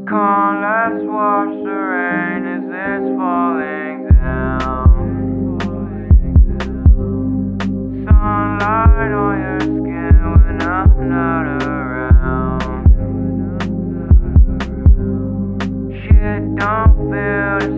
Come, let's watch the rain as it's falling down. Sunlight on your skin when I'm not around. Shit don't feel the